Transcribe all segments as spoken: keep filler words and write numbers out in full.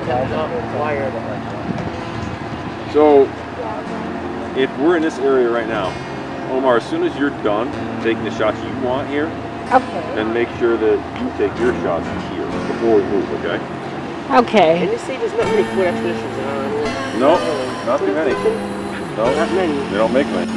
So, if we're in this area right now, Omar, as soon as you're done taking the shots you want here, okay, then make sure that you take your shots here before we move, okay? Okay. And you see there's not many foot expeditions on. No, not too many. No, not many. They don't make many.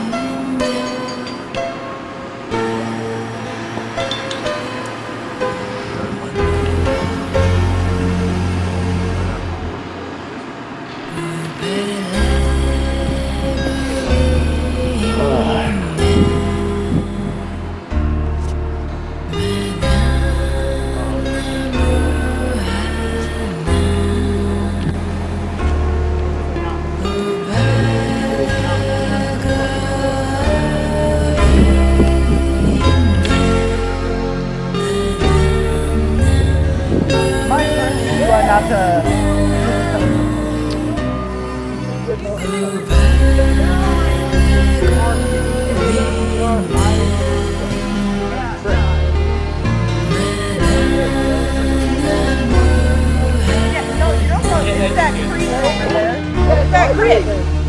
Not to that creek over there. What is that creek?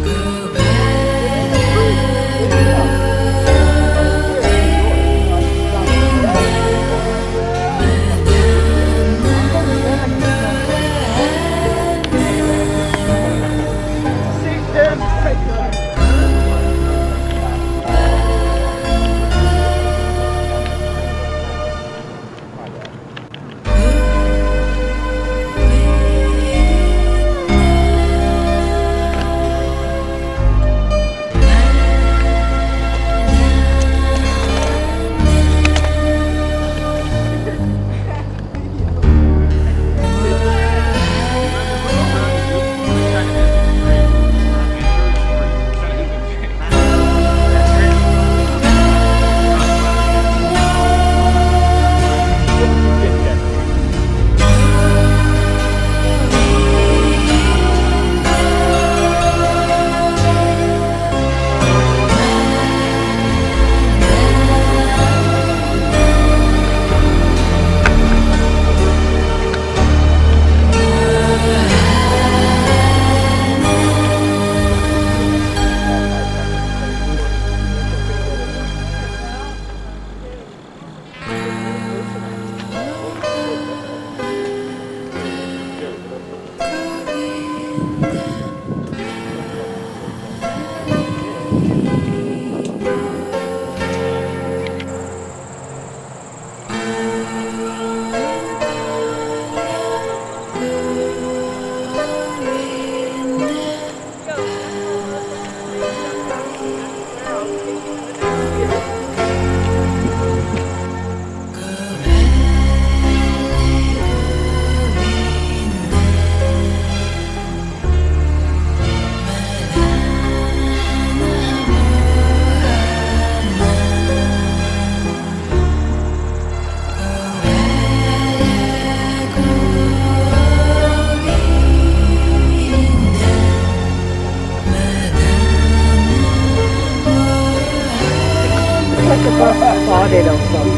Spotted or something.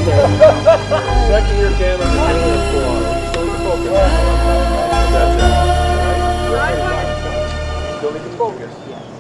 Second year camera is really a full on. Still need to focus. That's it. Right? Still need to focus.